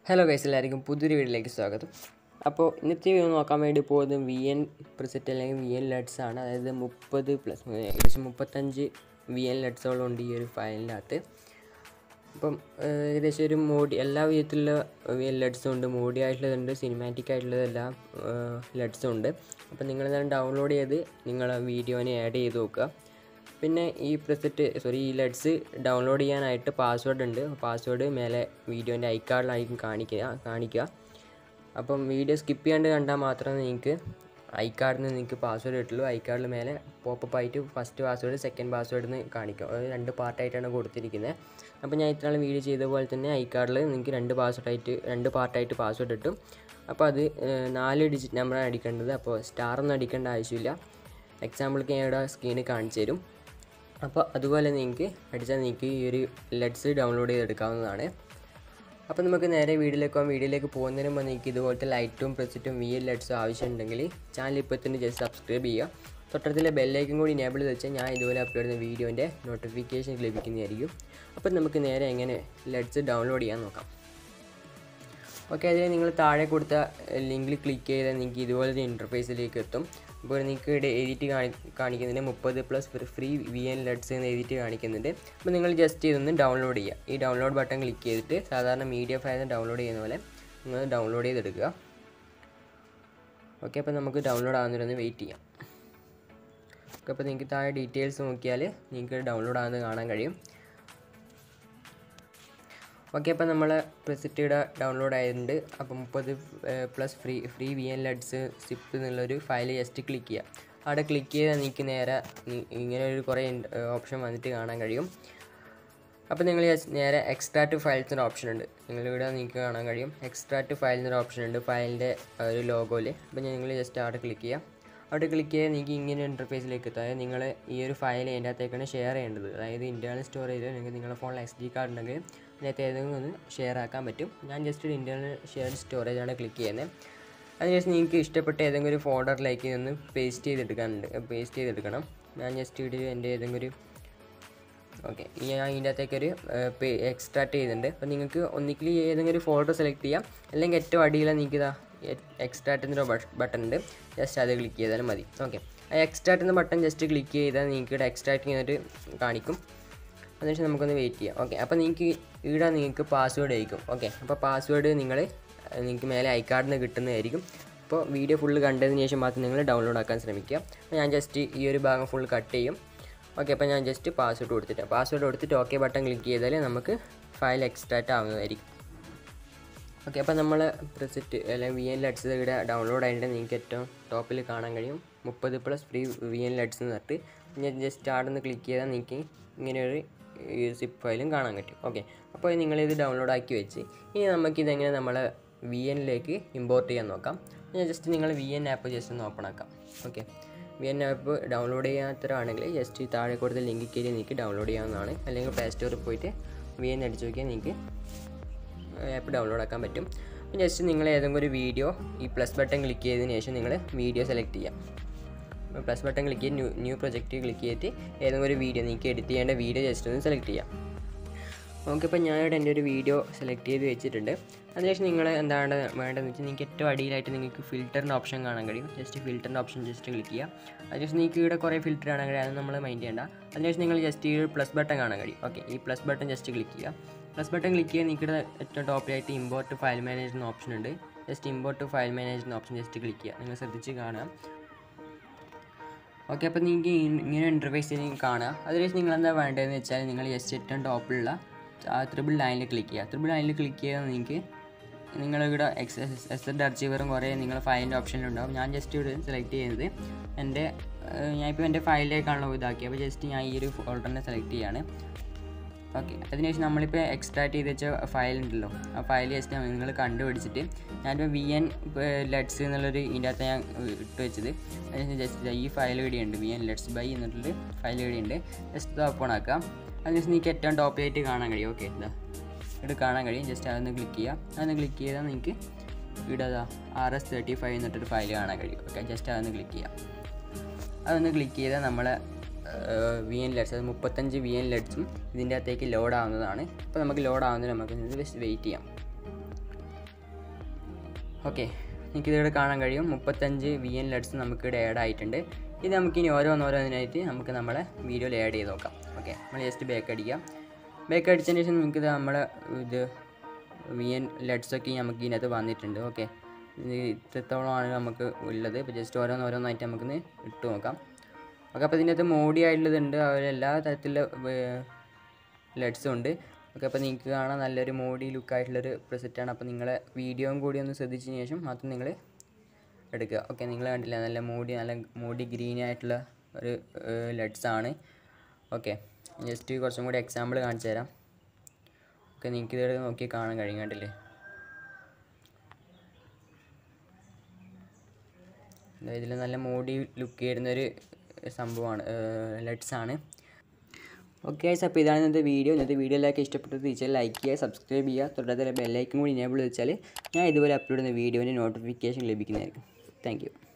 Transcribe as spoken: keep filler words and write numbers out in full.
Hello guys, എല്ലാവർക്കും പുതിയൊരു വീഡിയോയിലേക്ക് സ്വാഗതം. അപ്പോൾ ഇന്നത്തെ വീഡിയോ നോക്കാൻ വേണ്ടി പോകുന്നത് വി എൻ പ്രിസെറ്റ് അല്ലെങ്കിൽ വി എൻ ലെഡ്സ് ആണ്. അതായത് മുപ്പത് പ്ലസ് ഏകദേശം മുപ്പത്തഞ്ച് വി എൻ ലെഡ്സോളം ഉണ്ട് ഈ ഒരു ഫയലിനകത്ത്. അപ്പം ഏകദേശം ഒരു മോഡി എല്ലാ വിധത്തിലുള്ള വി എൻ ലെഡ്സും ഉണ്ട്. മോഡി ആയിട്ടുള്ളതുണ്ട്, സിനിമാറ്റിക് ആയിട്ടുള്ളതെല്ലാം ലെഡ്സും ഉണ്ട്. അപ്പം നിങ്ങളെല്ലാം ഡൗൺലോഡ് ചെയ്ത് നിങ്ങളെ വീഡിയോനെ ആഡ് ചെയ്ത് നോക്കുക. പിന്നെ ഈ പ്രിസെറ്റ് സോറി ഈ ലെഡ്സ് ഡൗൺലോഡ് ചെയ്യാനായിട്ട് പാസ്വേഡ് ഉണ്ട്. പാസ്വേഡ് മേലെ വീഡിയോൻ്റെ ഐക്കാർഡിലായിരിക്കും കാണിക്കുക കാണിക്കുക അപ്പം വീഡിയോ സ്കിപ്പ് ചെയ്യാണ്ട് കണ്ടാൽ മാത്രമേ നിങ്ങൾക്ക് ഐക്കാർഡിൽ നിന്ന് നിങ്ങൾക്ക് പാസ്വേഡ് കിട്ടുള്ളൂ. ഐക്കാർഡിൽ മേലെ പോപ്പപ്പ് ആയിട്ട് ഫസ്റ്റ് പാസ്വേഡ് സെക്കൻഡ് പാസ്വേഡ് എന്ന് കാണിക്കും. അത് രണ്ട് പാർട്ടായിട്ടാണ് കൊടുത്തിരിക്കുന്നത്. അപ്പോൾ ഞാൻ ഇത്രനാൾ വീഡിയോ ചെയ്ത പോലെ തന്നെ ഐക്കാർഡിൽ നിങ്ങൾക്ക് രണ്ട് പാസ്വേഡായിട്ട് രണ്ട് പാർട്ടായിട്ട് പാസ്വേഡ് കിട്ടും. അപ്പോൾ അത് നാല് ഡിജിറ്റ് നമ്പറാണ് അടിക്കേണ്ടത്. അപ്പോൾ സ്റ്റാറൊന്നും അടിക്കേണ്ട ആവശ്യമില്ല. എക്സാമ്പിൾക്ക് ഞാൻ ഇവിടെ സ്ക്രീനിൽ കാണിച്ചു തരും. അപ്പോൾ അതുപോലെ നിങ്ങൾക്ക് അടിച്ചാൽ നിങ്ങൾക്ക് ഈ ഒരു ലെഡ്സ് ഡൗൺലോഡ് ചെയ്തെടുക്കാവുന്നതാണ്. അപ്പോൾ നമുക്ക് നേരെ വീഡിയോയിലേക്ക് പോകാം. വീഡിയോയിലേക്ക് പോകുന്നതിന് മുമ്പ് നിങ്ങൾക്ക് ഇതുപോലത്തെ ലൈറ്റും പ്രിസെറ്റും വി എൻ ലെഡ്സും ആവശ്യമുണ്ടെങ്കിൽ ചാനൽ ഇപ്പോൾ തന്നെ ജസ്റ്റ് സബ്സ്ക്രൈബ് ചെയ്യുക. തൊട്ടടുത്തുള്ള ബെല്ലൈക്കൻ കൂടി എനേബിൾ ചെയ്ത് വെച്ചാൽ ഞാൻ ഇതുപോലെ അപ്ലോഡ് ചെയ്യുന്ന വീഡിയോൻ്റെ നോട്ടിഫിക്കേഷൻ ലഭിക്കുന്നതായിരിക്കും. അപ്പോൾ നമുക്ക് നേരെ എങ്ങനെ ലെഡ്സ് ഡൗൺലോഡ് ചെയ്യാൻ നോക്കാം. ഓക്കെ, അതിൽ നിങ്ങൾ താഴെ കൊടുത്ത ലിങ്കിൽ ക്ലിക്ക് ചെയ്താൽ നിങ്ങൾക്ക് ഇതുപോലൊരു ഇൻ്റർഫേസിലേക്ക് എത്തും. അപ്പോൾ നിങ്ങൾക്ക് ഇവിടെ എഡിറ്റ് കാണി കാണിക്കുന്നുണ്ട് മുപ്പത് plus free V N LUTs എന്ന് എഡിറ്റ് കാണിക്കുന്നുണ്ട്. അപ്പോൾ നിങ്ങൾ ജസ്റ്റ് ഇതൊന്ന് ഡൗൺലോഡ് ചെയ്യുക. ഈ ഡൗൺലോഡ് ബട്ടൺ ക്ലിക്ക് ചെയ്തിട്ട് സാധാരണ മീഡിയ ഫയൽ ഡൗൺലോഡ് ചെയ്യുന്ന പോലെ നിങ്ങൾ ഡൗൺലോഡ് ചെയ്തെടുക്കുക. ഓക്കെ, അപ്പോൾ നമുക്ക് ഡൗൺലോഡ് ആകുന്നതിനൊന്ന് വെയിറ്റ് ചെയ്യാം. ഓക്കെ, അപ്പോൾ നിങ്ങൾക്ക് താഴെ ഡീറ്റെയിൽസ് നോക്കിയാൽ നിങ്ങൾക്ക് ഡൗൺലോഡ് ആകുന്നത് കാണാൻ കഴിയും. ഓക്കെ, അപ്പോൾ നമ്മൾ പ്രിസെറ്റ് ഡൗൺലോഡ് ആയിട്ടുണ്ട്. അപ്പോൾ മുപ്പത് plus free free V N LUTs zip എന്നുള്ളൊരു ഫയൽ ജസ്റ്റ് ക്ലിക്ക് ചെയ്യുക. അവിടെ ക്ലിക്ക് ചെയ്താൽ നിങ്ങൾക്ക് നേരെ ഇങ്ങനെ ഒരു കുറേ ഓപ്ഷൻ വന്നിട്ട് കാണാൻ കഴിയും. അപ്പോൾ നിങ്ങൾ നേരെ എക്സ്ട്രാക്റ്റ് ഫയൽസിൻ്റെ ഓപ്ഷൻ ഉണ്ട്. നിങ്ങളിവിടെ നിങ്ങൾക്ക് കാണാൻ കഴിയും എക്സ്ട്രാക്റ്റ് ഫയലിൻ്റെ ഓപ്ഷൻ ഉണ്ട് ഫയലിൻ്റെ ഒരു ലോഗോയിൽ. അപ്പോൾ നിങ്ങൾ ജസ്റ്റ് അവിടെ ക്ലിക്ക് ചെയ്യുക. അവിടെ ക്ലിക്ക് ചെയ്താൽ നിങ്ങൾക്ക് ഇങ്ങനെ ഇൻ്റർഫേസിലേക്ക് എത്തും. അതായത് നിങ്ങൾ ഈ ഒരു ഫയൽ അതിൻ്റെ അകത്തേക്കാണ് ഷെയർ ചെയ്യേണ്ടത്. അതായത് ഇൻറ്റേർണൽ സ്റ്റോറേജ് നിങ്ങൾക്ക് നിങ്ങളുടെ ഫോണിൽ എസ് ഡി കാർഡ് ഉണ്ടെങ്കിൽ അതിനകത്ത് ഏതെങ്കിലും ഒന്ന് ഷെയർ ആക്കാൻ പറ്റും. ഞാൻ ജസ്റ്റ് ഒരു ഇൻറ്റേർണൽ ഷെയർ സ്റ്റോറേജാണ് ക്ലിക്ക് ചെയ്യുന്നത്. അതിനുശേഷം നിങ്ങൾക്ക് ഇഷ്ടപ്പെട്ട ഏതെങ്കിലും ഒരു ഫോൾഡറിലേക്ക് നിന്ന് പേസ്റ്റ് ചെയ്തെടുക്കാനുണ്ട് പേസ്റ്റ് ചെയ്തെടുക്കണം. ഞാൻ ജസ്റ്റ് ഇവിടെ എൻ്റെ ഏതെങ്കിലും ഒരു ഓക്കെ ഞാൻ ഇതിൻ്റെ അകത്തേക്കൊരു എക്സ്ട്രാക്ട് ചെയ്തിട്ടുണ്ട്. അപ്പോൾ നിങ്ങൾക്ക് ഒന്നിക്കിൽ ഏതെങ്കിലും ഒരു ഫോൾഡർ സെലക്ട് ചെയ്യാം, അല്ലെങ്കിൽ ഏറ്റവും അടിയിൽ നിങ്ങൾക്ക് ഇതാ എക്സ്ട്രാക്റ്റിൻ്റെ ബട്ടൺ ഉണ്ട്. ജസ്റ്റ് അത് ക്ലിക്ക് ചെയ്താലും മതി. ഓക്കെ, ആ എക്സ്ട്രാക്റ്റിൻ്റെ ബട്ടൺ ജസ്റ്റ് ക്ലിക്ക് ചെയ്താൽ നിങ്ങൾക്ക് ഇവിടെ എക്സ്ട്രാക്ട് ചെയ്യുന്നിട്ട് കാണിക്കും. അതിനുശേഷം നമുക്കൊന്ന് വെയിറ്റ് ചെയ്യാം. ഓക്കെ, അപ്പോൾ നിങ്ങൾക്ക് ഇവിടെ നിങ്ങൾക്ക് പാസ്വേഡ് ആയിരിക്കും. ഓക്കെ, അപ്പോൾ പാസ്വേഡ് നിങ്ങൾ നിങ്ങൾക്ക് മേലെ ഐക്കാർഡിൽ നിന്ന് കിട്ടുന്നതായിരിക്കും. അപ്പോൾ വീഡിയോ ഫുള്ള് കണ്ടതിന് ശേഷം മാത്രം നിങ്ങൾ ഡൗൺലോഡ് ആക്കാൻ ശ്രമിക്കുക. അപ്പോൾ ഞാൻ ജസ്റ്റ് ഈ ഒരു ഭാഗം ഫുൾ കട്ട് ചെയ്യും. ഓക്കെ, അപ്പോൾ ഞാൻ ജസ്റ്റ് പാസ്വേഡ് കൊടുത്തിട്ട് പാസ്വേഡ് കൊടുത്തിട്ട് ഓക്കെ ബട്ടൺ ക്ലിക്ക് ചെയ്താൽ നമുക്ക് ഫയൽ എക്സ്ട്രാക്റ്റ് ആവുന്നതായിരിക്കും. ഓക്കെ, അപ്പോൾ നമ്മൾ പ്രിസെറ്റ് അല്ലെങ്കിൽ വി എൻ ലെഡ്സ് ഇവിടെ ഡൗൺലോഡ് ആയിട്ട് നിങ്ങൾക്ക് ഏറ്റവും ടോപ്പിൽ കാണാൻ കഴിയും മുപ്പത് plus free V N LUTs എന്ന് പറഞ്ഞിട്ട്. ഞാൻ ജസ്റ്റ് അവിടെ നിന്ന് ക്ലിക്ക് ചെയ്താൽ നിങ്ങൾക്ക് ഇങ്ങനെയൊരു ഈ സിപ്പ് ഫയലും കാണാൻ പറ്റും. ഓക്കെ, അപ്പോൾ നിങ്ങളിത് ഡൗൺലോഡ് ആക്കി വെച്ച് ഇനി നമുക്കിതെങ്ങനെ നമ്മൾ വി എന്നിലേക്ക് ഇമ്പോർട്ട് ചെയ്യാൻ നോക്കാം. ഞാൻ ജസ്റ്റ് നിങ്ങൾ വി എൻ ആപ്പ് ജസ്റ്റ് ഒന്ന് ഓപ്പൺ ആക്കാം. Okay, V N app download ചെയ്യാത്തവരാണെങ്കിൽ ജസ്റ്റ് താഴെ കൊടുത്ത ലിങ്ക് കയറി നിങ്ങൾക്ക് ഡൗൺലോഡ് ചെയ്യാവുന്നതാണ്. അല്ലെങ്കിൽ പ്ലേ സ്റ്റോറിൽ പോയിട്ട് വി എൻ അടിച്ച് നോക്കിയാൽ നിങ്ങൾക്ക് ആപ്പ് ഡൗൺലോഡ് ആക്കാൻ പറ്റും. ജസ്റ്റ് നിങ്ങൾ ഏതെങ്കിലും ഒരു വീഡിയോ ഈ പ്ലസ് ബട്ടൺ ക്ലിക്ക് ചെയ്തതിന് ശേഷം നിങ്ങൾ വീഡിയോ സെലക്ട് ചെയ്യാം. പ്ലസ് ബട്ടൺ ക്ലിക്ക് ചെയ്ത് ന്യൂ ന്യൂ പ്രൊജക്റ്റ് ക്ലിക്ക് ചെയ്തിട്ട് ഏതെങ്കിലും ഒരു വീഡിയോ നിങ്ങൾക്ക് എഡിറ്റ് ചെയ്യേണ്ട വീഡിയോ ജസ്റ്റ് ഒന്ന് സെലക്ട് ചെയ്യാം. ഓക്കെ, അപ്പോൾ ഞാനിവിടെ എൻ്റെ ഒരു വീഡിയോ സെലക്ട് ചെയ്ത് വെച്ചിട്ടുണ്ട്. അതിനുശേഷം നിങ്ങൾ എന്താണ് വേണ്ടതെന്ന് വെച്ചാൽ നിങ്ങൾക്ക് ഏറ്റവും അടിയിലായിട്ട് നിങ്ങൾക്ക് ഫിൽറ്ററിൻ്റെ ഓപ്ഷൻ കാണാൻ കഴിയും. ജസ്റ്റ് ഫിൽറ്ററിൻ്റെ ഓപ്ഷൻ ജസ്റ്റ് ക്ലിക്ക് ചെയ്യുക. അതിനുശേഷം നിങ്ങൾക്ക് ഇവിടെ കുറേ ഫിൽറ്റർ കാണാൻ കഴിയും, അത് നമ്മൾ മൈൻഡ് ചെയ്യേണ്ട. അതിനുശേഷം നിങ്ങൾ ജസ്റ്റ് ഈ ഒരു പ്ലസ് ബട്ടൺ കാണാൻ കഴിയും. ഓക്കെ, ഈ പ്ലസ് ബട്ടൺ ജസ്റ്റ് ക്ലിക്ക് ചെയ്യുക. പ്ലസ് ബട്ടൺ ക്ലിക്ക് ചെയ്യുക. നിങ്ങൾക്ക് ഏറ്റവും ടോപ്പിലായിട്ട് ഇമ്പോർട്ട് ഫയൽ മാനേജർ എന്ന ഓപ്ഷൻ ഉണ്ട്. ജസ്റ്റ് ഇമ്പോർട്ട് ഫയൽ മാനേജർ എന്ന ഓപ്ഷൻ ജസ്റ്റ് ക്ലിക്ക് ചെയ്യുക. നിങ്ങൾ ശ്രദ്ധിച്ച് കാണാം. ഓക്കെ, അപ്പോൾ നിങ്ങൾക്ക് ഇങ്ങനെ ഇൻ്റർഫേസ് കാണുക. അതിനുശേഷം നിങ്ങൾ എന്താ വേണ്ടതെന്ന് വെച്ചാൽ നിങ്ങൾ ജസ്റ്റ് ഏറ്റവും ടോപ്പിലുള്ള ആ ത്രിബിൾ ലൈനിൽ ക്ലിക്ക് ചെയ്യുക. ത്രിബിൾ ലൈനിൽ ക്ലിക്ക് ചെയ്താൽ നിങ്ങൾക്ക് നിങ്ങളിവിടെ എക്സ് എസ് എഡ് അർച്ചീവറും കുറേ നിങ്ങൾ ഫയലിൻ്റെ ഓപ്ഷനിലുണ്ടാവും. ഞാൻ ജസ്റ്റ് ഇവിടെ സെലക്ട് ചെയ്യുന്നത് എൻ്റെ ഞാനിപ്പോൾ എൻ്റെ ഫയലിലേക്കാണല്ലോ ഇതാക്കി. അപ്പോൾ ജസ്റ്റ് ഞാൻ ഈ ഒരു ഫോൾഡറിനെ സെലക്ട് ചെയ്യുകയാണ്. ഓക്കെ, അതിനുശേഷം നമ്മളിപ്പോൾ എക്സ്ട്രാക്ട് ചെയ്ത് വെച്ച ഫയൽ ഉണ്ടല്ലോ, ആ ഫയൽ ജസ്റ്റ് നിങ്ങൾ കണ്ടുപിടിച്ചിട്ട് ഞാനിപ്പോൾ വി എൻ ലെഡ്സ് എന്നുള്ളൊരു ഇതിൻ്റെ അകത്ത് ഞാൻ ഇട്ട് വെച്ചത്. അതിനുശേഷം ജസ്റ്റ് ഈ ഫയൽ ഇവിടെയുണ്ട് വി എൻ ലെഡ്സ് ബൈ എന്നുള്ളൊരു ഫയൽ ഇവിടെയുണ്ട്. ജസ്റ്റ് ഇത് ഓപ്പൺ ആക്കാം. അതിനുശേഷം നിങ്ങൾക്ക് ഏറ്റവും ടോപ്പിലായിട്ട് കാണാൻ കഴിയും. ഓക്കെ, ഇതാ ഇവിടെ കാണാൻ കഴിയും. ജസ്റ്റ് അതൊന്ന് ക്ലിക്ക് ചെയ്യുക. അതൊന്ന് ക്ലിക്ക് ചെയ്താൽ നിങ്ങൾക്ക് ഇവിടെ അതാ ആർ എസ് തേർട്ടി ഫൈവ് എന്നിട്ടൊരു ഫയൽ കാണാൻ കഴിയും. ഓക്കെ, ജസ്റ്റ് അതൊന്ന് ക്ലിക്ക് ചെയ്യാം. അതൊന്ന് ക്ലിക്ക് ചെയ്താൽ നമ്മൾ വി എൻ ലെഡ്സ് അത് മുപ്പത്തഞ്ച് വി എൻ ലെഡ്സും ഇതിൻ്റെ അകത്തേക്ക് ലോഡ് ആവുന്നതാണ്. അപ്പോൾ നമുക്ക് ലോഡ് ആവുന്നതിന് നമുക്ക് ജസ്റ്റ് വെയിറ്റ് ചെയ്യാം. ഓക്കെ, എനിക്കിതിവിടെ കാണാൻ കഴിയും മുപ്പത്തഞ്ച് വി എൻ ലെഡ്സ് നമുക്കിവിടെ ആഡ് ആയിട്ടുണ്ട്. ഇത് നമുക്കിനി ഓരോന്നോരോന്നിനായിട്ട് നമുക്ക് നമ്മളെ വീഡിയോയിൽ ആഡ് ചെയ്ത് നോക്കാം. ഓക്കെ, നമ്മൾ ജസ്റ്റ് ബാക്ക് അടിക്കാം. ബാക്ക് അടിച്ചതിന് ശേഷം നമുക്കിത് നമ്മളെ ഇത് വി എൻ ലെഡ്സൊക്കെ നമുക്ക് ഇതിനകത്ത് വന്നിട്ടുണ്ട്. ഓക്കെ, ഇത് ഇത്രത്തോളമാണ് നമുക്ക് ഉള്ളത്. ഇപ്പോൾ ജസ്റ്റ് ഓരോന്നോരോന്നായിട്ട് നമുക്കിന്ന് ഇട്ട് നോക്കാം. ഓക്കെ, അപ്പോൾ ഇതിനകത്ത് മോഡി ആയിട്ടുള്ളതുണ്ട്, അതുപോലെ എല്ലാ തരത്തിലുള്ള ലെഡ്സും ഉണ്ട്. ഓക്കെ, അപ്പോൾ നിങ്ങൾക്ക് കാണാൻ നല്ലൊരു മോഡി ലുക്കായിട്ടുള്ളൊരു പ്രിസെറ്റാണ്. അപ്പോൾ നിങ്ങളെ വീഡിയോയും കൂടി ഒന്ന് ശ്രദ്ധിച്ചതിന് ശേഷം മാത്രം നിങ്ങൾ എടുക്കുക. ഓക്കെ, നിങ്ങൾ കണ്ടില്ല, നല്ല മോഡി നല്ല മോഡി ഗ്രീൻ ആയിട്ടുള്ള ഒരു ലെഡ്സാണ്. ഓക്കെ, ജസ്റ്റ് കുറച്ചും കൂടി എക്സാമ്പിൾ കാണിച്ചു തരാം. ഓക്കെ, നിങ്ങൾക്ക് ഇത് നോക്കി കാണാൻ കഴിയും, കണ്ടില്ലേ? ഇതിൽ നല്ല മോഡി ലുക്ക് വരുന്നൊരു സംഭവമാണ്, ലെഡ്സാണ്. ഓക്കെ ഗൈസ്, അപ്പോൾ ഇതാണ് ഇന്നത്തെ വീഡിയോ. ഇന്നത്തെ വീഡിയോ എല്ലാവർക്കും ഇഷ്ടപ്പെട്ടത് തീർച്ചയായും ലൈക്ക് ചെയ്യുക, സബ്സ്ക്രൈബ് ചെയ്യുക, തൊട്ടടുത്തുള്ള ബെല്ലൈക്കൻ കൂടി എനേബിൾ വെച്ചാൽ ഞാൻ ഇതുപോലെ അപ്ലോഡ് ചെയ്യുന്ന വീഡിയോൻ്റെ നോട്ടിഫിക്കേഷൻ ലഭിക്കുന്നതായിരിക്കും. Thank U.